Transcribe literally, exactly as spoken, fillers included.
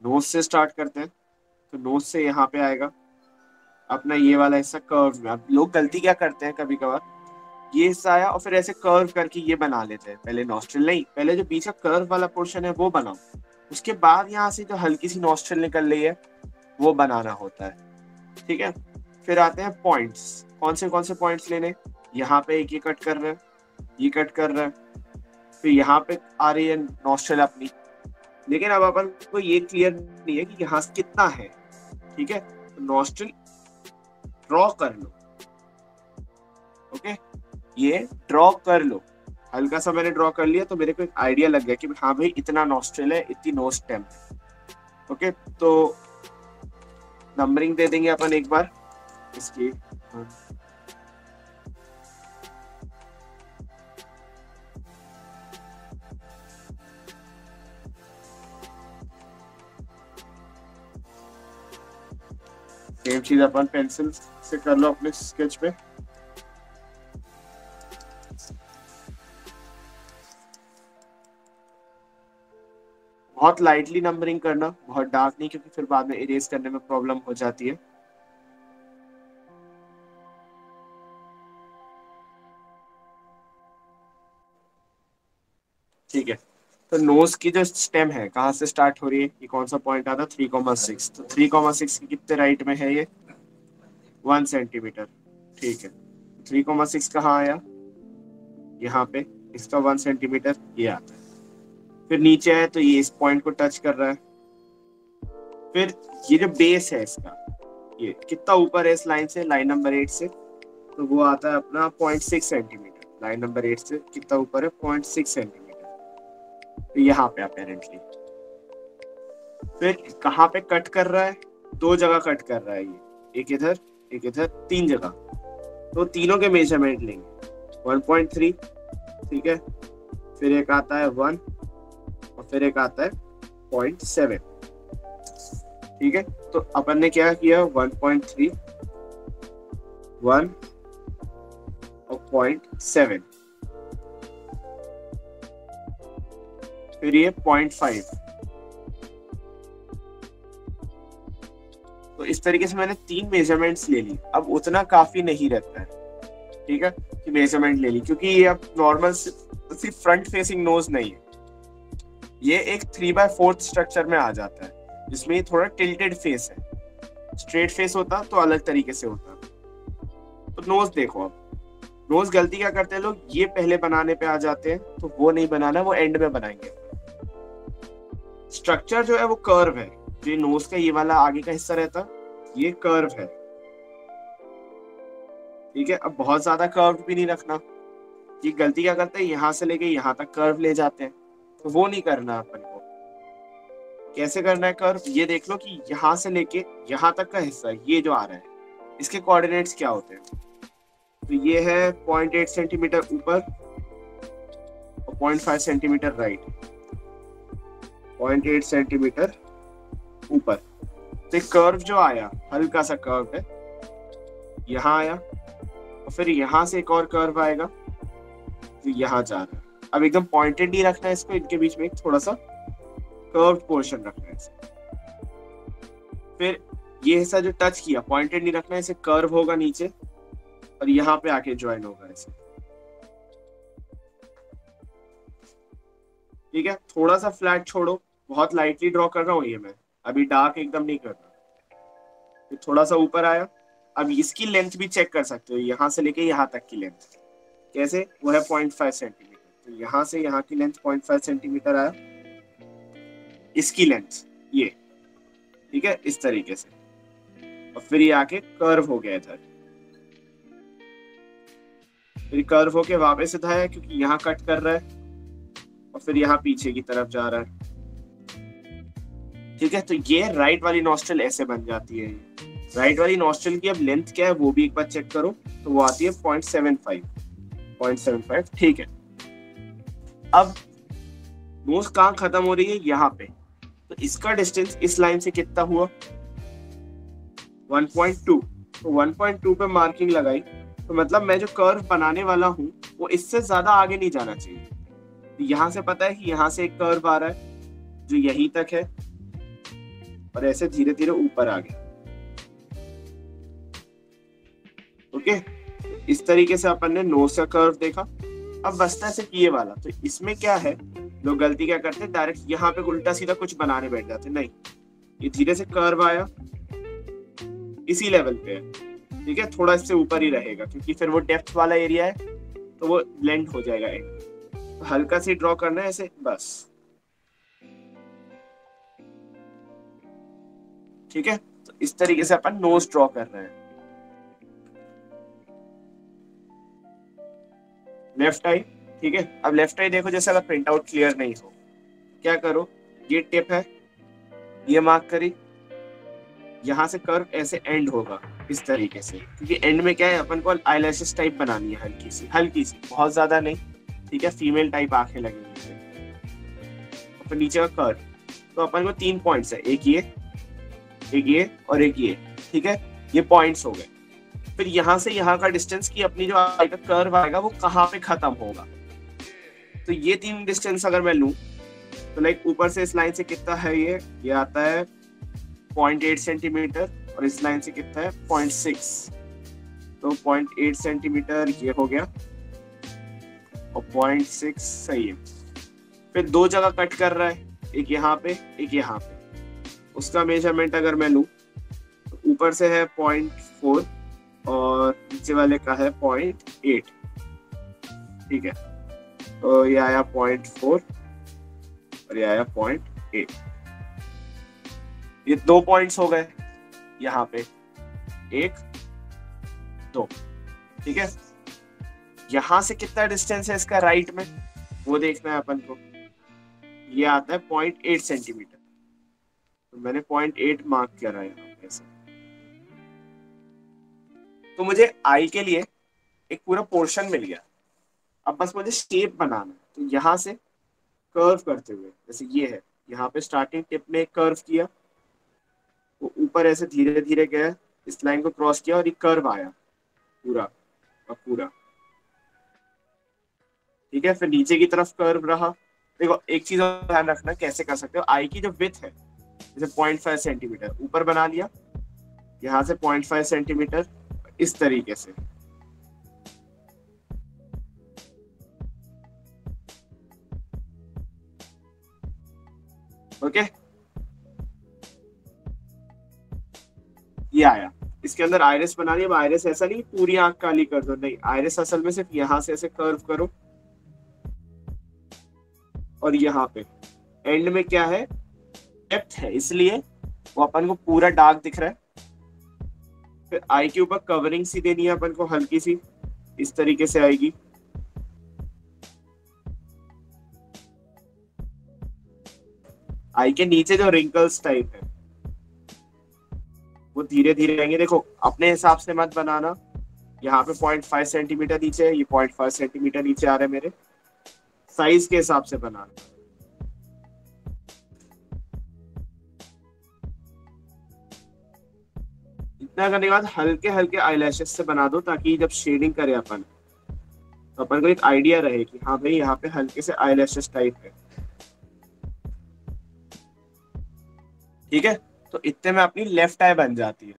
Knows से start करते हैं, तो नोज से यहाँ पे आएगा अपना ये वाला हिस्सा कर्व में। अब लोग गलती क्या करते हैं कभी कभार, ये हिस्सा आया और फिर ऐसे कर्व करके ये बना लेते हैं। पहले नॉस्ट्रल नहीं, पहले जो पीछे कर्व वाला पोर्शन है वो बनाओ, उसके बाद यहाँ से जो हल्की सी नॉस्ट्रल निकल रही है वो बनाना होता है। ठीक है, फिर आते हैं पॉइंट्स। कौन से कौन से पॉइंट्स लेने, यहाँ पे एक ये कट कर रहे हैं, ये कट कर रहे हैं, फिर यहाँ पे आ रही है नॉस्ट्रल अपनी। लेकिन अब अपन को ये क्लियर नहीं है कि यहाँ से कितना है। ठीक है, तो नॉस्ट्रल ड्रॉ कर लो। ओके, ये ड्रॉ कर लो, हल्का सा मैंने ड्रॉ कर लिया तो मेरे को एक आइडिया लग गया कि हाँ भाई इतना नॉस्ट्रल है, इतनी नोज स्टेम है। ओके, तो नंबरिंग दे देंगे अपन एक बार इसकी। सेम चीज अपन पेंसिल से कर लो अपने स्केच पे। बहुत लाइटली नंबरिंग करना, बहुत डार्क नहीं, क्योंकि फिर बाद में इरेज करने में प्रॉब्लम हो जाती है। ठीक है, तो नोज की जो स्टेम है कहाँ से स्टार्ट हो रही है, ये कौन सा पॉइंट आता है, थ्री कॉमा सिक्स। तो थ्री कॉमा सिक्स की कितने राइट में है ये, वन सेंटीमीटर। ठीक है, थ्री कॉमा सिक्स कहाँ आया, यहाँ पे इसका वन सेंटीमीटर ये आता है। फिर नीचे है तो ये इस पॉइंट को टच कर रहा है। फिर ये जो बेस है इसका, ये कितना ऊपर है इस लाइन से, लाइन नंबर एट से, तो वो आता है अपना point six centimetre. Line number eight से कितना ऊपर है, पॉइंट सिक्स सेंटीमीटर। तो यहाँ पे अपेरेंटली फिर कहाँ पे कट कर रहा है, दो जगह कट कर रहा है ये, एक इधर एक इधर, तीन जगह। तो तीनों के मेजरमेंट लेंगे, वन पॉइंट थ्री। ठीक है, फिर एक आता है वन और फिर एक आता है पॉइंट सेवन। ठीक है, तो अपन ने क्या किया, वन पॉइंट थ्री, वन और पॉइंट सेवन, फिर ये पॉइंट फाइव। तो इस तरीके से मैंने तीन मेजरमेंट्स ले ली। अब उतना काफी नहीं रहता है, ठीक है, कि मेजरमेंट ले ली, क्योंकि ये अब नॉर्मल सिर्फ फ्रंट फेसिंग नोज नहीं है, ये एक थ्री बाय फोर्थ स्ट्रक्चर में आ जाता है, जिसमें ये थोड़ा टिल्टेड फेस है। स्ट्रेट फेस होता तो अलग तरीके से होता। तो नोज देखो, अब नोज गलती क्या करते हैं लोग, ये पहले बनाने पे आ जाते हैं, तो वो नहीं बनाना, वो एंड में बनाएंगे। स्ट्रक्चर जो है वो कर्व है, जो नोज का ये वाला आगे का हिस्सा रहता ये कर्व है। ठीक है, अब बहुत ज्यादा कर्व भी नहीं रखना। ये गलती क्या करते हैं, यहाँ से लेके यहाँ तक कर्व ले जाते हैं, तो वो नहीं करना अपन को। कैसे करना है कर्व, ये देख लो कि यहाँ से लेके यहाँ तक का हिस्सा ये जो आ रहा है, इसके कोऑर्डिनेट्स क्या होते हैं। तो ये है पॉइंट एट सेंटीमीटर ऊपर और point five centimetre right, point eight centimetre ऊपर। तो कर्व जो आया, हल्का सा कर्व है, यहाँ आया और फिर यहाँ से एक और कर्व आएगा तो यहाँ जा रहा है। अब एकदम पॉइंटेड नहीं रखना है इसको, इनके बीच में एक थोड़ा सा कर्व पोर्शन रखना है इसे। फिर ये हिस्सा जो टच किया पॉइंटेड नहीं रखना है, इसे कर्व होगा नीचे और यहाँ पे आके ज्वाइन होगा इसे। ठीक है, थोड़ा सा फ्लैट छोड़ो, बहुत लाइटली ड्रॉ कर रहा हूँ ये मैं, अभी डार्क एकदम नहीं कर रहा। तो थोड़ा सा ऊपर आया, अब इसकी लेंथ भी चेक कर सकते हो, यहाँ से लेके यहाँ तक की लेंथ कैसे, वो है पॉइंट फाइव सेंटीमीटर। तो यहाँ से यहाँ की लेंथ पॉइंट फाइव सेंटीमीटर आया, इसकी लेंथ ये, ठीक है, इस तरीके से। और फिर ये आके कर्व हो गया इधर, फिर कर्व होके वापस इधर है, क्योंकि यहाँ कट कर रहा है और फिर यहाँ पीछे की तरफ जा रहा है। ठीक है, तो ये राइट वाली नॉस्ट्रल ऐसे बन जाती है। राइट वाली नॉस्ट्रल की अब लेंथ क्या है वो भी एक बार चेक करो, तो वो आती है point seven five, point seven five. ठीक है, अब नोज कहाँ खत्म हो रही है, यहाँ पे। तो इसका डिस्टेंस इस लाइन से कितना हुआ, वन पॉइंट टू। तो वन पॉइंट टू पे मार्किंग लगाई, तो मतलब मैं जो कर्व बनाने वाला हूँ वो इससे ज्यादा आगे नहीं जाना चाहिए। तो यहाँ से पता है कि यहाँ से एक कर्व आ रहा है जो यहीं तक है, और ऐसे धीरे धीरे ऊपर आ गया। ओके, इस तरीके से अपन ने नोज का कर्व देखा। अब बचता है सिर्फ ये वाला। तो इसमें क्या है, लोग गलती क्या करते हैं, डायरेक्ट यहाँ पे उल्टा सीधा कुछ बनाने बैठ जाते। नहीं, ये धीरे से कर्व आया, इसी लेवल पे है, ठीक है, थोड़ा इससे ऊपर ही रहेगा क्योंकि फिर वो डेप्थ वाला एरिया है तो वो ब्लेंड हो जाएगा। एक तो हल्का से ड्रॉ करना है ऐसे बस, ठीक है। तो इस तरीके से अपन नोज ड्रॉ कर रहे हैं। लेफ्ट आई, ठीक है। अब लेफ्ट आई देखो, जैसे अगर प्रिंट आउट क्लियर नहीं हो, क्या करो, ये टिप है, ये मार्क करी, यहाँ से कर्व ऐसे एंड होगा इस तरीके से, क्योंकि एंड में क्या है, अपन को आईलैशेस टाइप बनानी है, हल्की सी, हल्की सी, बहुत ज्यादा नहीं, ठीक है, फीमेल टाइप आंखें लगेंगी। अपन नीचे का कर्व, तो अपन को तीन पॉइंट्स है, एक ये, एक ये और एक ये, ठीक है, ये पॉइंट्स हो गए। फिर यहाँ से यहाँ का डिस्टेंस की अपनी जो आई का कर्व आएगा वो कहाँ पे खत्म होगा। तो ये तीन डिस्टेंस अगर मैं लूं तो लाइक ऊपर से इस लाइन से कितना है, ये ये आता है पॉइंट एट सेंटीमीटर और इस लाइन से कितना है पॉइंट सिक्स। तो पॉइंट एट सेंटीमीटर ये हो गया और पॉइंट सिक्स सही है। फिर दो जगह कट कर रहा है, एक यहाँ पे एक यहाँ पे। उसका मेजरमेंट अगर मैं लूं तो ऊपर से है पॉइंट फोर और नीचे वाले का है पॉइंट एट, ठीक है। तो ये आया पॉइंट फोर और ये आया पॉइंट एट। ये दो पॉइंट्स हो गए यहाँ पे, एक दो, ठीक है। यहां से कितना डिस्टेंस है इसका राइट में वो देखना है अपन को। ये आता है पॉइंट एट सेंटीमीटर, तो मैंने पॉइंट एट मार्क करा है यहाँ पे ऐसे। तो मुझे आई के लिए एक पूरा पोर्शन मिल गया। अब बस मुझे शेप बनाना है। तो यहाँ से कर्व करते हुए, जैसे ये है, यहाँ पे स्टार्टिंग टिप में एक कर्व किया, वो ऊपर ऐसे धीरे धीरे गया, इस लाइन को क्रॉस किया और ये कर्व आया पूरा और पूरा, ठीक है। फिर नीचे की तरफ कर्व रहा। देखो एक चीज और ध्यान रखना, कैसे कर सकते हो, आई की जो विड्थ है जैसे पॉइंट फाइव सेंटीमीटर ऊपर बना लिया, यहाँ से पॉइंट फाइव सेंटीमीटर इस तरीके से, ओके। ये आया, इसके अंदर आयरिस बना लिया। अब आयरिस ऐसा नहीं पूरी आंख काली कर दो, नहीं, आयरिस असल में सिर्फ यहां से ऐसे कर्व करो और यहाँ पे एंड में क्या है, डेप्थ है, इसलिए वो अपन को पूरा डार्क दिख रहा है। फिर आई के ऊपर कवरिंग सी देनी है अपन को, हल्की सी, इस तरीके से आएगी। आई के नीचे जो रिंकल्स टाइप है वो धीरे धीरे आएंगे। देखो अपने हिसाब से मत बनाना, यहाँ पे पॉइंट फाइव सेंटीमीटर नीचे है, ये पॉइंट फाइव सेंटीमीटर नीचे आ रहा है, मेरे साइज के हिसाब से बनाना। इतना करने के बाद हल्के हल्के आईलैशेस से बना दो, ताकि जब शेडिंग करे अपन तो अपन को एक आइडिया रहे कि हाँ भाई यहाँ पे हल्के से आईलैशेस टाइप है, ठीक है। तो इतने में अपनी लेफ्ट आई बन जाती है।